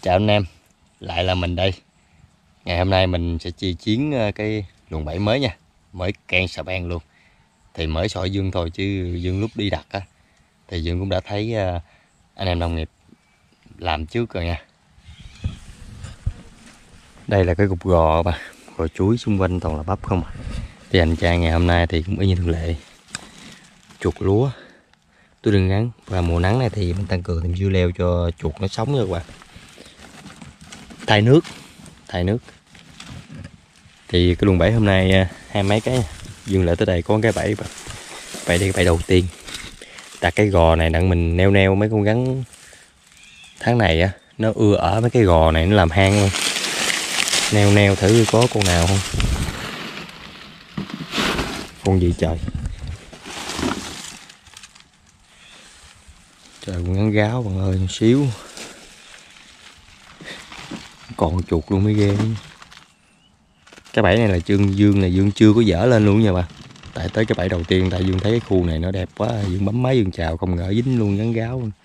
Chào anh em, lại là mình đây. Ngày hôm nay mình sẽ chi chiến cái luồng bẫy mới nha, mới can xà beng luôn. Thì mới sỏi Dương thôi chứ Dương lúc đi đặt á thì Dương cũng đã thấy anh em đồng nghiệp làm trước rồi nha. Đây là cái cục gò mà gò chuối xung quanh toàn là bắp không à. Thì anh Trang ngày hôm nay thì cũng y như thường lệ, chuột lúa tôi đừng ngắn, và mùa nắng này thì mình tăng cường thêm dưa leo cho chuột nó sống nha các bạn. Thay nước thì cái luồng bẫy hôm nay hai mấy cái Dương lại tới đây có cái bẫy đây cái bẫy đầu tiên, đặt cái gò này đặng mình neo mấy con rắn tháng này á, nó ưa ở mấy cái gò này, nó làm hang luôn. Neo thử có con nào không. Con gì trời, con rắn gáo bạn ơi, một xíu còn chuột luôn mới ghê. Cái bẫy này là Dương chưa có dở lên luôn nha bạn. Tại tới cái bẫy đầu tiên, tại Dương thấy cái khu này nó đẹp quá, Dương bấm máy Dương chào không ngờ dính luôn rắn gáo luôn.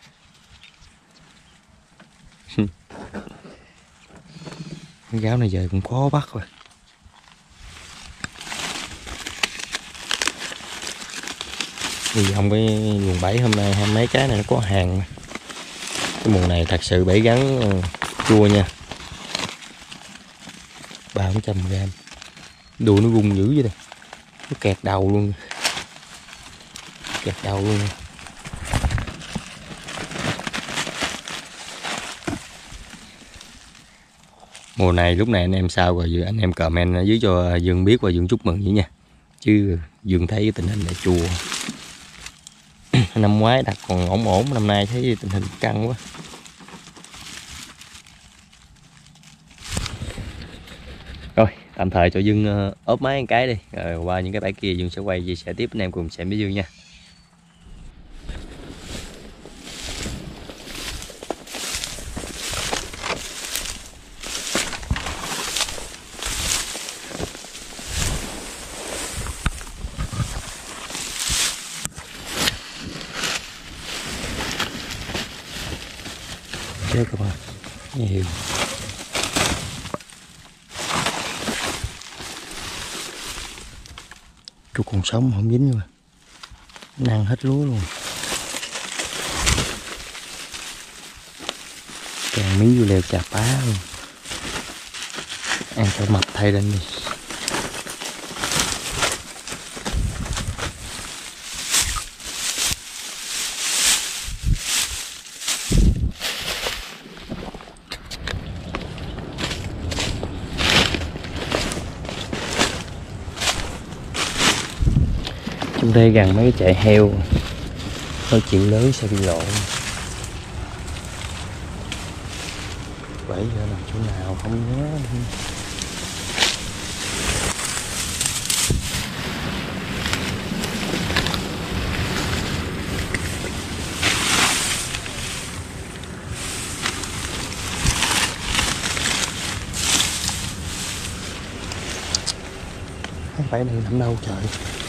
Rắn gáo này giờ cũng khó bắt rồi. Hy vọng cái luồng bẫy hôm nay hai mấy cái này nó có hàng. Cái mùa này thật sự bẫy rắn chua nha, 300-400g. Đuôi nó rung dữ vậy đây, nó kẹt đầu luôn. Mùa này lúc này anh em sao rồi, anh em comment ở dưới cho Dương biết và Dương chúc mừng vậy nha. Chứ Dương thấy tình hình này chua. Năm ngoái đặt còn ổn, năm nay thấy tình hình căng quá. Rồi tạm thời cho Dương ốp máy một cái đi, rồi qua những cái bãi kia Dương sẽ quay chia sẻ tiếp anh em cùng xem với Dương nha. Chết các bạn, nhiều chuột còn sống không dính mà nó ăn hết lúa luôn. Càng miếng dưa leo chà bá luôn, ăn cho mập thay lên đi. Trong đây gần mấy cái chạy heo, nói chuyện lớn sao bị lộn. Bẫy giờ nằm chỗ nào không nhớ. Cái bẫy này nằm đâu trời.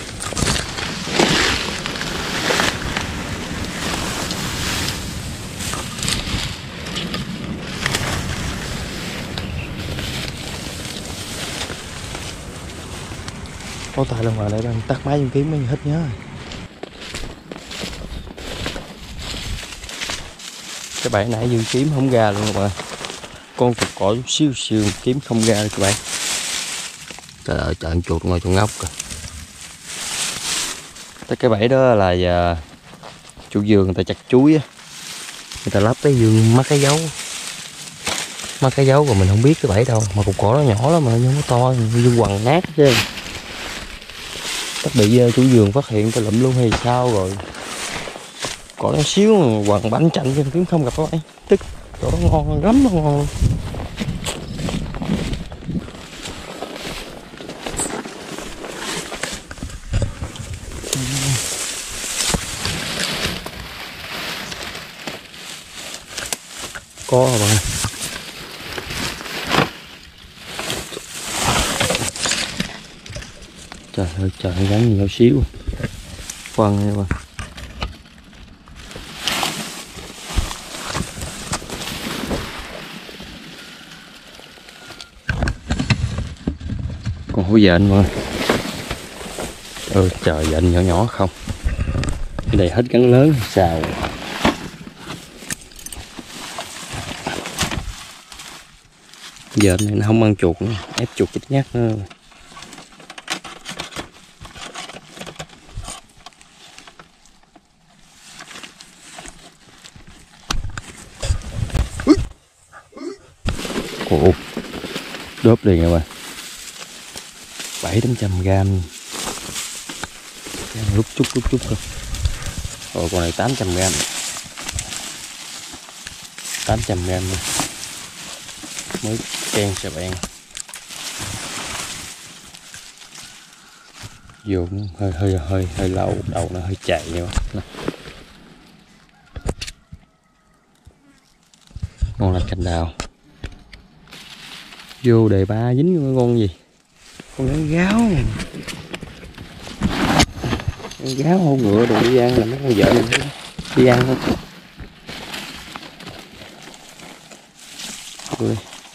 Có tài lần ngoài lại đang tắt máy Dương kiếm mới hết nhớ. Cái bẫy nãy Dương kiếm không ra luôn các bạn. Con cục cỏ chút xíu kiếm không ra được các bạn. Trời ơi, trợn chuột ngoài chuột ngốc rồi. Cái bẫy đó là chủ vườn người ta chặt chuối á, người ta lắp cái vườn mắc cái dấu rồi mình không biết cái bẫy đâu, mà cục cỏ nó nhỏ lắm mà nhưng nó to, dương quằn nát chứ. Chắc bị chủ vườn phát hiện cái lụm luôn hay sao rồi. Cỏ nó xíu quằn bánh chạnh cho kiếm không gặp các bạn. Tức cỏ nó ngon lắm, nó ngon luôn. Có rồi bạn. Trời ơi trời, gắn nhiều xíu khoan nha bạn. Con hổ dện mọi người. Trời, dện nhỏ nhỏ không. Cái này hết cắn lớn xào. Dện này nó không ăn chuột nữa, ép chuột chích nhát nữa. Ủa, đớp liền rồi bà. 700-800g. Lúc chút thôi. Rồi con này 800g. 800g luôn. Mới ken sờ bèn. Vô hơi lâu, đầu nó hơi chạy nha bạn. Ngon là canh đào. Vô đề ba dính con gì? Con gắn gáo. Con gáo hổ ngựa đồ đi ăn là mấy con vợ mình đi ăn không? Ui.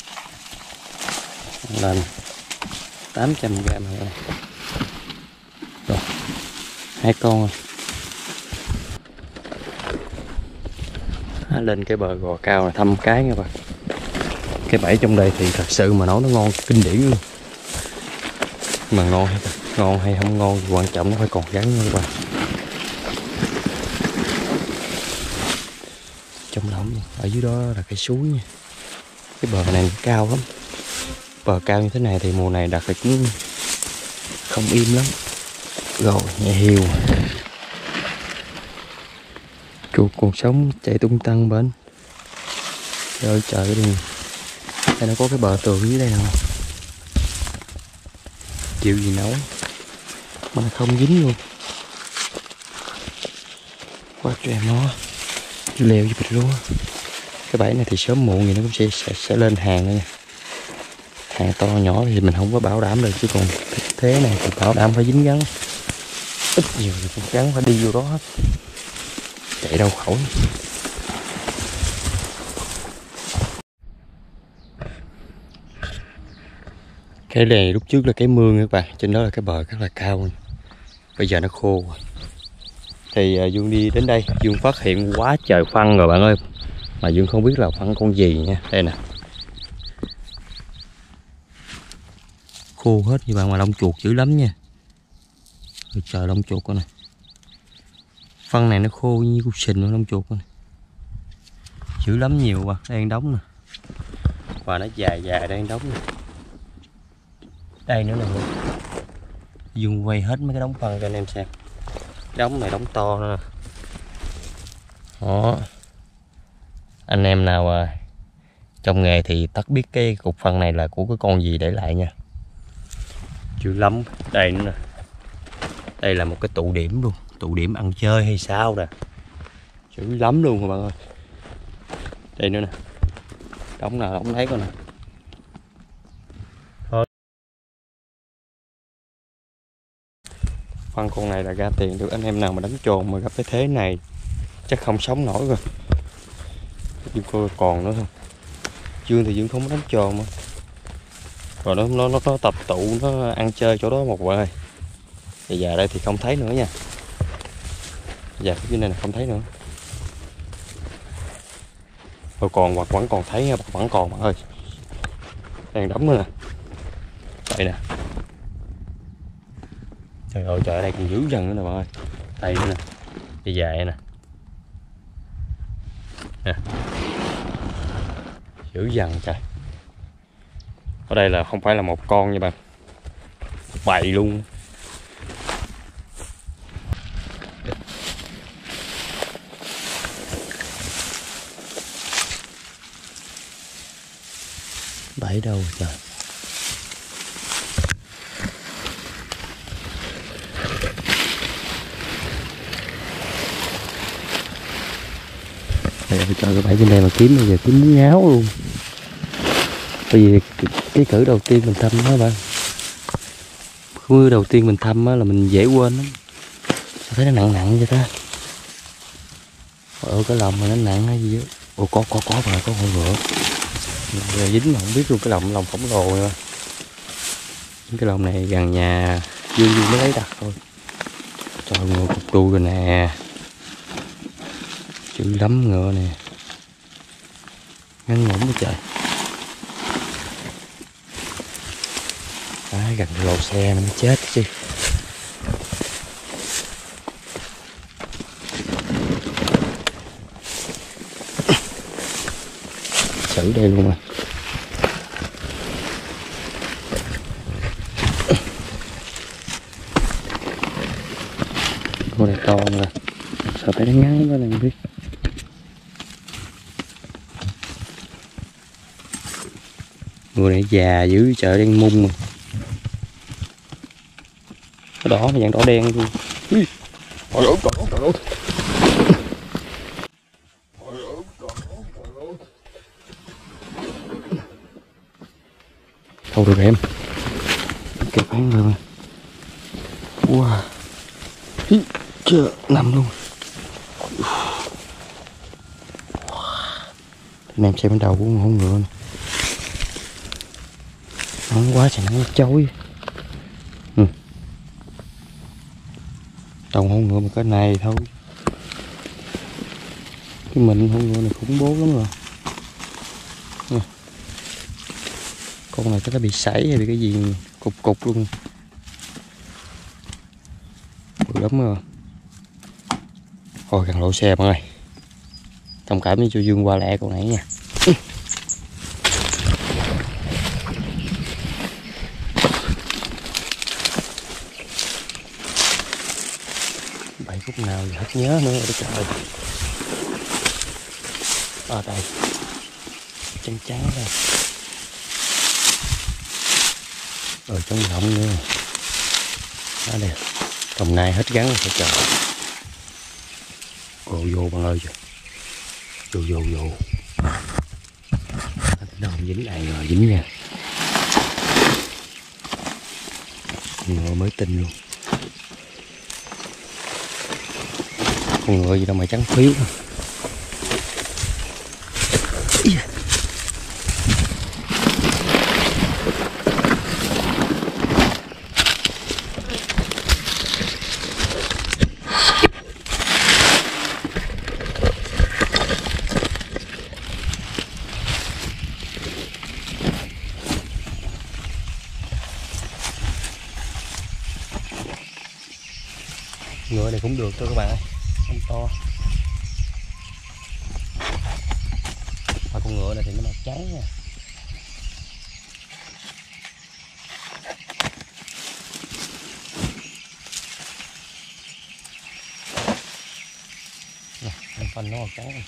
Lên 800g rồi. Rồi. 2 con rồi. Lên cái bờ gò cao là thăm cái nha bạn. Cái bẫy trong đây thì thật sự mà nói nó ngon kinh điển luôn. Mà ngon hay không ngon thì quan trọng nó phải còn gắn nha các bạn. Trong lõm ở dưới đó là cái suối nha. Cái bờ này cao lắm. Bờ cao như thế này thì mùa này đặt là cũng không im lắm. Rồi nhẹ hiu. Chuột còn sống chạy tung tăng bên. Trời ơi trời ơi. Đây nó có cái bờ tường dưới đây nè. Chịu gì nấu mà không dính luôn. Quá trời nó leo với bịch lúa. Cái bẫy này thì sớm muộn gì nó cũng sẽ lên hàng thôi nha. Hàng to nhỏ thì mình không có bảo đảm được, chứ còn thế này thì bảo đảm phải dính gắn. Ít nhiều thì cũng gắn phải đi vô đó hết. Chạy đâu khỏi. Cái này lúc trước là cái mương các bạn, trên đó là cái bờ rất là cao. Bây giờ nó khô rồi. Thì Dương đi đến đây, Dương phát hiện quá trời phân rồi bạn ơi. Mà Dương không biết là phân con gì nha. Đây nè. Khô hết như bạn, mà lông chuột dữ lắm nha. Ôi trời, lông chuột con này. Phân này nó khô như cục sình của lông chuột con này. Dữ lắm, nhiều bạn, đang đóng nè. Và nó dài đang đóng nè. Đây nữa nè. Dương quay hết mấy cái đống phân cho anh em xem. Đống này đống to nữa nè. Đó. Anh em nào trong nghề thì tất biết cái cục phân này là của cái con gì để lại nha. Dữ lắm. Đây nữa nè. Đây là một cái tụ điểm luôn. Tụ điểm ăn chơi hay sao nè. Dữ lắm luôn các bạn ơi. Đây nữa nè. Đống nào đống thấy coi nè. Phân con này là ra tiền được. Anh em nào mà đánh trồn mà gặp cái thế này chắc không sống nổi rồi. Dương coi còn nữa không. Dương thì Dương không có đánh trồn mà. Rồi nó tập tụ, nó ăn chơi chỗ đó một vài. Bây giờ đây thì không thấy nữa nha. Giờ cái này là không thấy nữa. Rồi còn hoặc vẫn còn thấy nha, vẫn còn bạn ơi. Đang đóng nữa nè. Đây nè. Trời ơi trời, ở đây còn dữ dần nữa nè bạn ơi. Đây nữa nè. Bây giờ nè. Nè. Dữ dần trời. Ở đây là không phải là một con nha bạn. Bầy luôn. Bẫy đâu trời. Trời, cái bẫy trên đây mà kiếm bây giờ kiếm muốn ngáo luôn. Bởi vì cái cử đầu tiên mình thăm đó bạn. Cử đầu tiên mình thăm là mình dễ quên lắm. Sao thấy nó nặng vậy ta? Ôi cái lòng mà nó nặng hay gì á. Ồ có bà, có con ngựa. Giờ dính mà không biết luôn, cái lòng khổng lồ nha. Cái lồng này gần nhà Dương mới lấy đặt thôi. Trời, ngựa cục đuôi rồi nè, chữ lắm ngựa nè, ngắn ngủn quá trời. Gần cái lô xe nó mới chết chứ. Xử đây luôn rồi. Cô này to rồi, sợ phải đánh ngắn quá này không biết. Người này già dữ, chợ đen mung mà. Cái đỏ mà dạng đỏ đen luôn. Trời ơi, trời ơi. Không được em. Kẹp hắn rồi mà. Wow. Chưa nằm luôn. Anh em xem cái đầu của con ngựa này. Nắng quá trời, nắng chói. Đầu con ngựa mà cái này thôi. Cái mình con ngựa này khủng bố lắm rồi. Con này chắc nó bị sảy hay bị cái gì cục cục luôn. Bự lắm rồi. Thôi gần lộ xe mọi người. Thông cảm với cho Dương qua lẹ con nãy nha. 7 phút nào thì hết nhớ nữa rồi trời. Ở đây trắng trắng đây. Ở trong rộng nữa. Đó đây. Đồng Nai hết gắn rồi trời. Vô bạn ơi. Vô. Nó không dính này rồi, dính nha. Ngựa mới tinh luôn. Con ngựa gì đâu mà trắng phiếu. Ngựa này cũng được thôi các bạn ơi, không to. Mà con ngựa này thì nó màu trắng nha. Nè, phanh nó màu trắng này.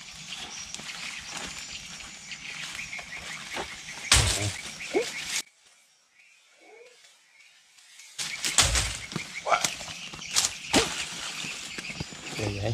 Vậy vậy.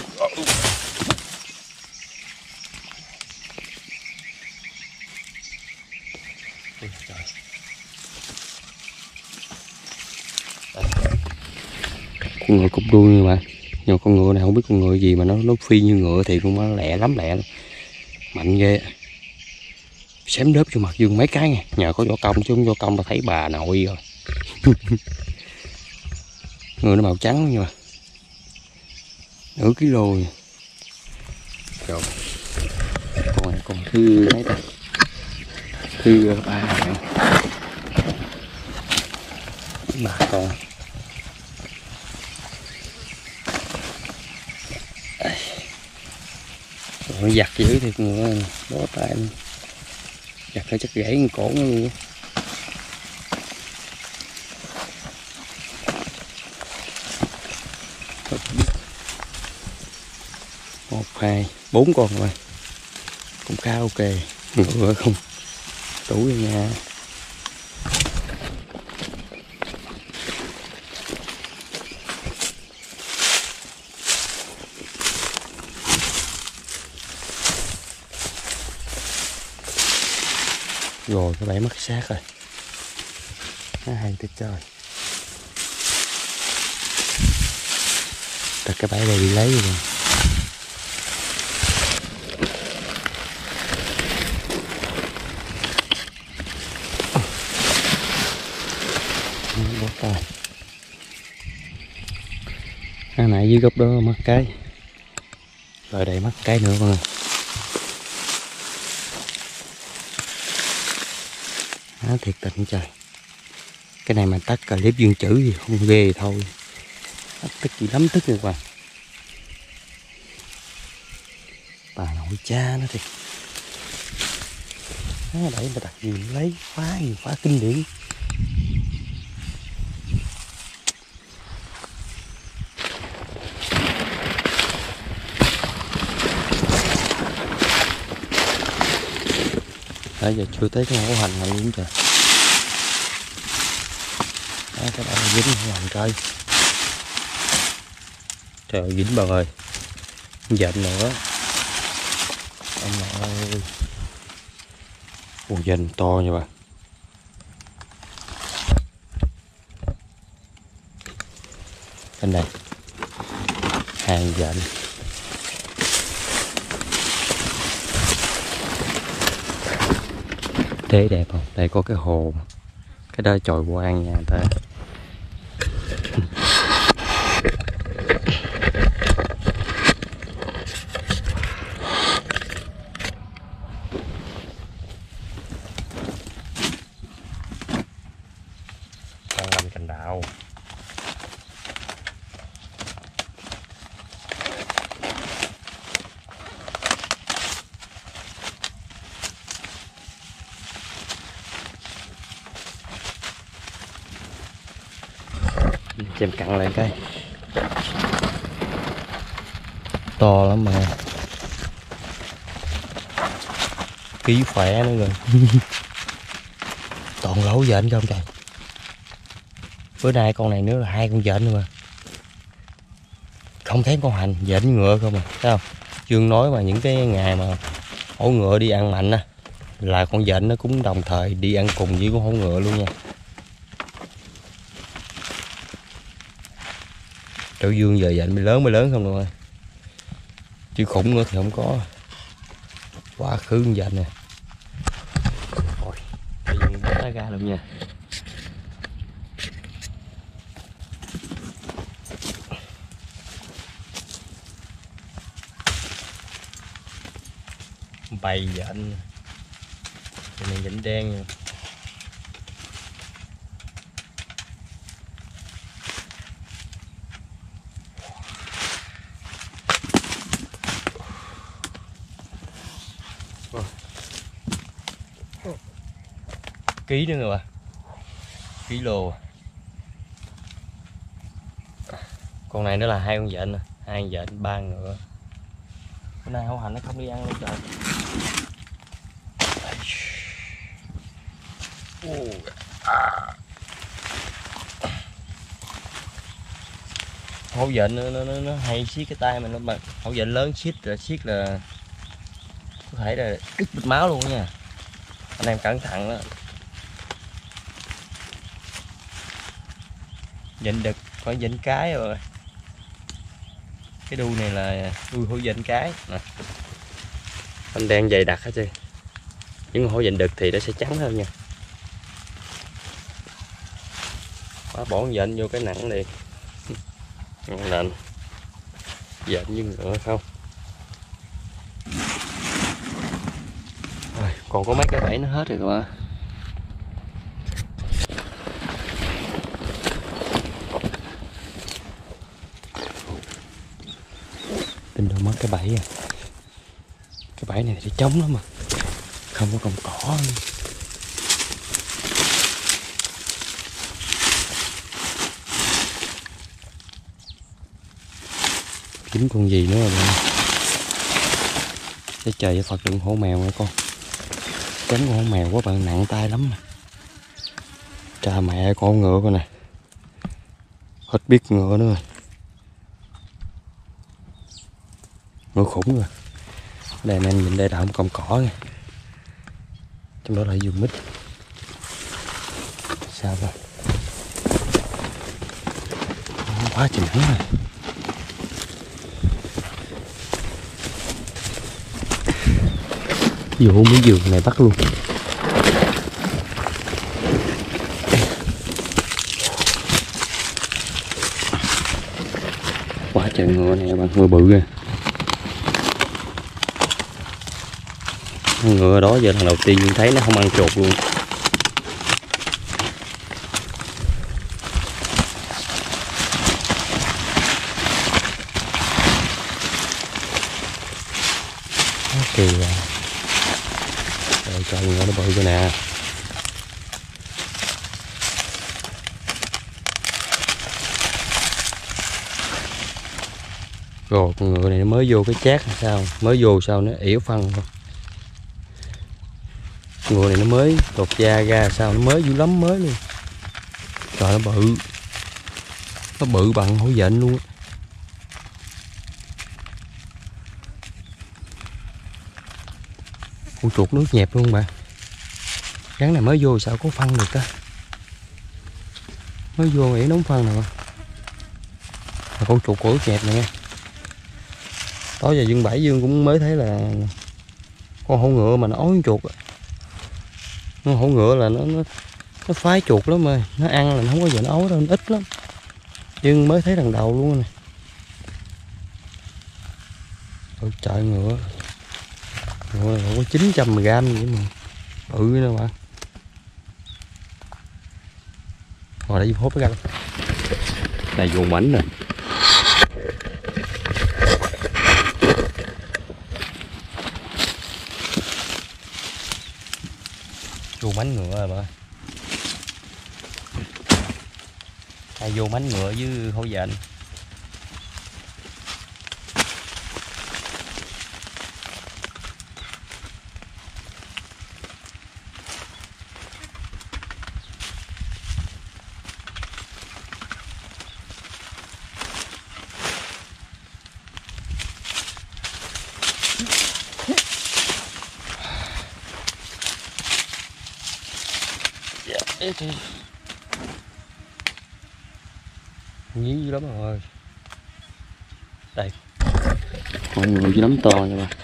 Con ngựa cục đuôi nha bạn. Nhưng con ngựa này không biết con ngựa gì mà nó phi như ngựa thì cũng nó lẹ lắm, mạnh ghê. Xém đớp cho mặt Dương mấy cái nha, nhờ có võ công chứ không võ công là thấy bà nội rồi. Ngựa nó màu trắng nhưng mà nửa kg nha. Rồi con này còn thứ mấy ta, thứ 3 bạn. Bà con nó giặt dữ thiệt, ngựa bó tay luôn. Giặt phải chắc gãy cổ nó luôn. 1, 2, 4 con rồi, cũng khá ok. Ngựa không đủ rồi nha. Rồi cái bẫy mất xác rồi, nó hay tới trời. Tất cái bẫy này đi lấy rồi. Rồi. Hồi nãy dưới gốc đó mắc cái, rồi đây mắc cái nữa mọi người. Thiệt tình trời, cái này mà tắt clip dương chữ gì không ghê thì thôi, tức gì lắm tức rồi qua bà nội cha nó thì đẩy mà đặt gì lấy khóa kinh điển. Nãy giờ chưa tới cái hổ hành này luôn trời. Đó, cái đó là dính hổ hành cây. Trời ơi, dính bà ơi. Dện nữa. Ông nội ơi. Ủa dện to nha bà. Bên này. Hàng dện. Thế đẹp không? Đây có cái hồ. Cái đó chòi quan nhà người ta. Con lâm cành đào. Xem cặn lại cái to lắm mà ký khỏe nữa rồi. Toàn lỗ dện không trời. Bữa nay con này nữa là 2 con dện nữa mà không thấy con hành, dện ngựa không à, thấy không? Dương nói mà những cái ngày mà hổ ngựa đi ăn mạnh á là con dện nó cũng đồng thời đi ăn cùng với con hổ ngựa luôn nha. Chỗ Dương giờ dện mới lớn không luôn ơi, chứ khủng nữa thì không có. Quá khứ con dện nè. Rồi bây giờ bỏ nó ra luôn nha. Bày dện cái này dện đen nha. Ký nữa rồi bà, ký lô. Con này nữa là 2 con dện, 2 con dện 3 ngựa. Bữa nay hổ hành nó không đi ăn luôn trời. Hổ dện nó hay siết cái tay mình, nó hổ dện lớn siết là có thể là đứt mạch máu luôn nha, anh em cẩn thận đó. Dện đực phải dện cái rồi. Cái đuôi này là đuôi hổ dện cái nè, anh đang dày đặc hết trơn. Những hổ dện đực thì nó sẽ trắng hơn nha. Bỏ con dện vô cái nặng liền. Nền dện như ngựa không. Rồi, còn có mấy cái bẫy nó hết rồi các bạn. Tin đâu mất cái bẫy à. Cái bẫy này thì trống lắm mà không có cọng cỏ luôn. Kiếm con gì nữa rồi bạn. Để trời với Phật đừng hổ mèo nha con. Tránh con hổ mèo quá bạn, nặng tay lắm mà. Cha mẹ con ngựa coi nè. Hết biết ngựa nữa rồi. Ngựa khủng rồi. Đây anh em nhìn đây là một cọng cỏ nha. Trong đó là vườn mít. Sao vậy? Quá trời nắng rồi. Vô mấy vườn này bắt luôn. Trời ngựa này bạn, ngựa bự kìa. Ngựa đó giờ lần đầu tiên thấy nó không ăn chuột luôn. Kìa. Rồi trời ngựa nó bự kìa nè. Rồi con ngựa này nó mới vô cái chát hay sao? Mới vô sao nó ỉa phân không? Ngựa này nó mới lột da ra sao? Nó mới dữ lắm, mới luôn. Trời nó bự. Nó bự bằng hổ dện luôn. Con chuột nước nhẹp luôn bạn. Rắn này mới vô sao có phân được ta? Mới vô ỉa đóng phân nè mà. Con chuột của nước nhẹp nè nghe. Tối giờ Dương Bảy Dương cũng mới thấy là con hổ ngựa mà nó ói chuột. Con hổ ngựa là nó phái chuột lắm ơi, nó ăn là nó không có giờ nó ói đâu, nó ít lắm. Dương mới thấy lần đầu luôn nè. Ôi trời ngựa. Ngựa này có 900g vậy mà. Bự nè bạn. Rồi để hốt cái ra. Đây vuông mảnh nè. Vô mánh ngựa rồi bà. Hay vô mánh ngựa với hổ dện. Nhí dữ lắm rồi. Đây. Con người dữ lắm to nha bà.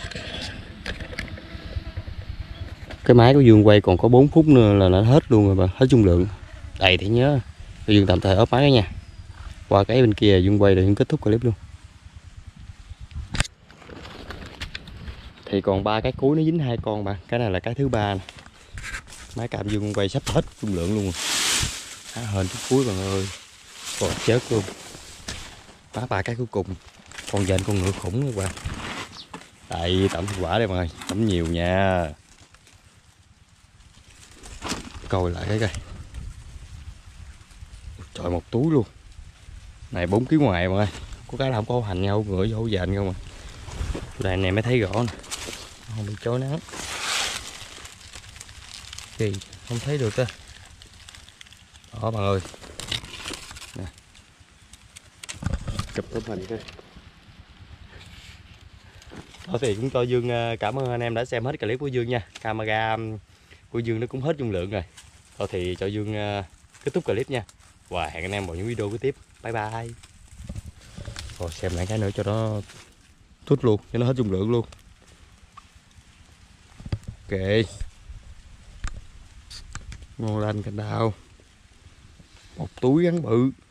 Cái máy của Dương quay còn có 4 phút nữa là nó hết luôn rồi bà, hết dung lượng. Đây thì nhớ Dương tạm thời ốp máy nha. Qua cái bên kia Dương quay rồi Dương kết thúc clip luôn. Thì còn 3 cái cuối nó dính 2 con bà. Cái này là cái thứ 3 nè. Máy cam Dương quay sắp hết dung lượng luôn rồi. Hên chút cuối bạn ơi. Còn chết luôn. Ba cái cuối cùng. Con dên con ngựa khủng các bạn. Đây tẩm thành quả đây mọi người. Tẩm nhiều nha. Coi lại cái coi. Trời một túi luôn. Này 4 kg ngoài mọi người. Có cái nào không có hành nhau ngựa vô dên không à. Đây này mới thấy rõ nè. Không bị chói nắng. Kỳ không thấy được á. Đó bạn ơi. Nè. Chụp tấm hình coi. Đó thì cũng cho Dương cảm ơn anh em đã xem hết clip của Dương nha. Camera của Dương nó cũng hết dung lượng rồi. Thôi thì cho Dương kết thúc clip nha. Và hẹn anh em vào những video kế tiếp. Bye bye. Rồi xem lại cái nữa cho nó thút luôn, cho nó hết dung lượng luôn. Ok. Ngon lành cành đào. Một túi rắn bự.